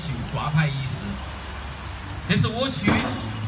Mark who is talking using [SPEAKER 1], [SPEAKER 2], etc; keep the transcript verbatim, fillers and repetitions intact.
[SPEAKER 1] 具挂牌仪式。这是我区